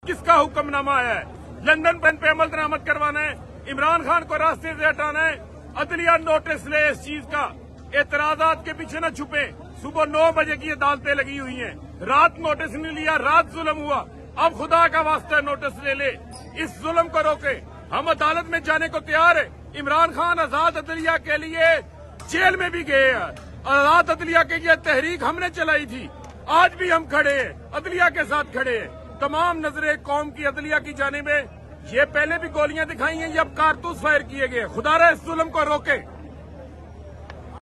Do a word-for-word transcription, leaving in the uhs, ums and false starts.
किसका हुक्मनामा आया है? लंदन पेन पे अमल दरामद करवाना है, इमरान खान को रास्ते से हटाना है। अदलिया नोटिस ले इस चीज का, एतराजात के पीछे न छुपे। सुबह नौ बजे की अदालतें लगी हुई हैं, रात नोटिस नहीं लिया, रात जुल्म हुआ। अब खुदा का वास्ता नोटिस ले ले, इस जुल्म को रोके। हम अदालत में जाने को तैयार है। इमरान खान आजाद अदलिया के लिए जेल में भी गए हैं। आजाद अदलिया की यह तहरीक हमने चलाई थी, आज भी हम खड़े हैं, अदलिया के साथ खड़े हैं। तमाम नजरें कौम की अदलिया की जानिब है। ये पहले भी गोलियां दिखाई हैं, ये अब कारतूस फायर किए गए। खुदा इस जुल्म को रोके।